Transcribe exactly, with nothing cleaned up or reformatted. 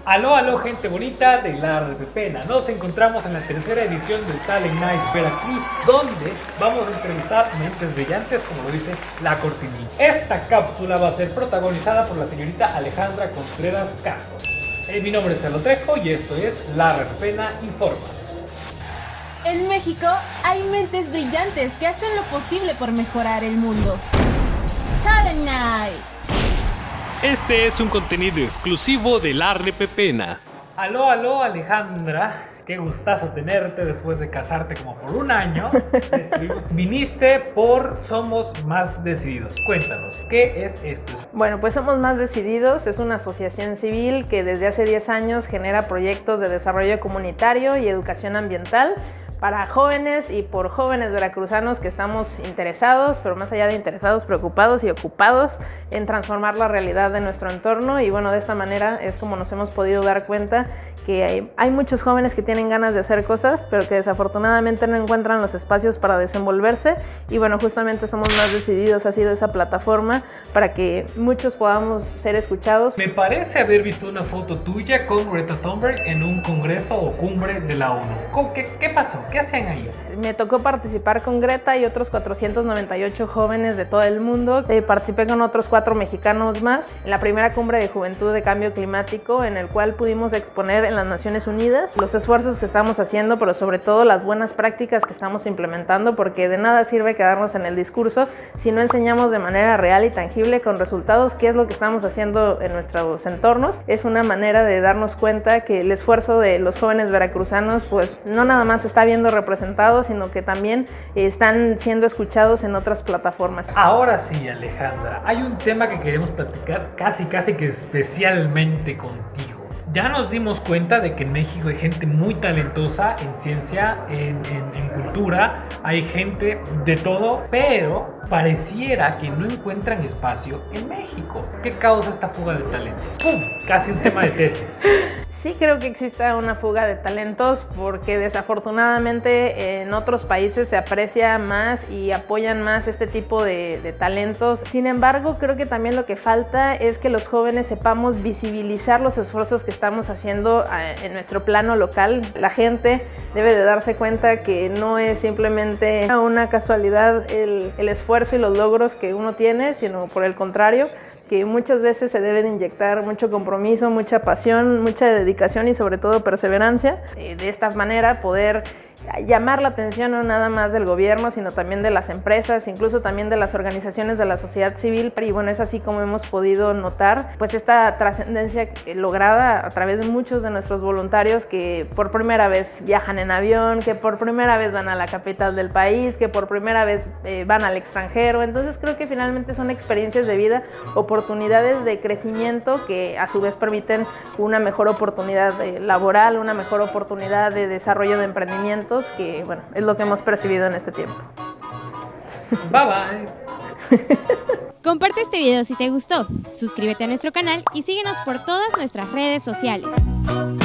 Aló, aló, gente bonita de La Repepena. Nos encontramos en la tercera edición del Talent Night Veracruz, donde vamos a entrevistar mentes brillantes, como lo dice la cortinilla. Esta cápsula va a ser protagonizada por la señorita Alejandra Contreras Casos. Eh, mi nombre es Carlos Trejo y esto es La Repepena Informa. En México hay mentes brillantes que hacen lo posible por mejorar el mundo. Talent Night. Este es un contenido exclusivo de La Repepena. Aló, aló, Alejandra. Qué gustazo tenerte después de casarte como por un año. Viniste por Somos Más Decididos. Cuéntanos, ¿qué es esto? Bueno, pues Somos Más Decididos es una asociación civil que desde hace diez años genera proyectos de desarrollo comunitario y educación ambiental para jóvenes y por jóvenes veracruzanos que estamos interesados, pero más allá de interesados, preocupados y ocupados en transformar la realidad de nuestro entorno. Y bueno, de esta manera es como nos hemos podido dar cuenta que hay, hay muchos jóvenes que tienen ganas de hacer cosas, pero que desafortunadamente no encuentran los espacios para desenvolverse. Y bueno, justamente Somos Más Decididos ha sido esa plataforma para que muchos podamos ser escuchados. Me parece haber visto una foto tuya con Greta Thunberg en un congreso o cumbre de la ONU. ¿Qué, qué pasó? ¿Qué hacen ahí? Me tocó participar con Greta y otros cuatrocientos noventa y ocho jóvenes de todo el mundo. Eh, participé con otros cuatro mexicanos más en la primera cumbre de juventud de cambio climático, en el cual pudimos exponer en las Naciones Unidas los esfuerzos que estamos haciendo, pero sobre todo las buenas prácticas que estamos implementando, porque de nada sirve quedarnos en el discurso si no enseñamos de manera real y tangible con resultados qué es lo que estamos haciendo en nuestros entornos. Es una manera de darnos cuenta que el esfuerzo de los jóvenes veracruzanos pues no nada más está viendo representados, sino que también están siendo escuchados en otras plataformas. Ahora sí, Alejandra, hay un tema que queremos platicar casi casi que especialmente contigo. Ya nos dimos cuenta de que en México hay gente muy talentosa en ciencia, en, en, en cultura, hay gente de todo, pero pareciera que no encuentran espacio en México. ¿Qué causa esta fuga de talentos? ¡Pum! Casi un tema de tesis. Sí creo que exista una fuga de talentos porque desafortunadamente en otros países se aprecia más y apoyan más este tipo de, de talentos. Sin embargo, creo que también lo que falta es que los jóvenes sepamos visibilizar los esfuerzos que estamos haciendo en nuestro plano local. La gente debe de darse cuenta que no es simplemente una casualidad el, el esfuerzo y los logros que uno tiene, sino por el contrario, que muchas veces se deben inyectar mucho compromiso, mucha pasión, mucha dedicación y sobre todo perseverancia. De esta manera poder llamar la atención no nada más del gobierno, sino también de las empresas, incluso también de las organizaciones de la sociedad civil. Y bueno, es así como hemos podido notar pues esta trascendencia lograda a través de muchos de nuestros voluntarios que por primera vez viajan en avión, que por primera vez van a la capital del país, que por primera vez eh, van al extranjero. Entonces creo que finalmente son experiencias de vida, oportunidades de crecimiento que a su vez permiten una mejor oportunidad eh, laboral, una mejor oportunidad de desarrollo de emprendimiento, que bueno, es lo que hemos percibido en este tiempo. Bye bye. Comparte este video si te gustó, suscríbete a nuestro canal y síguenos por todas nuestras redes sociales.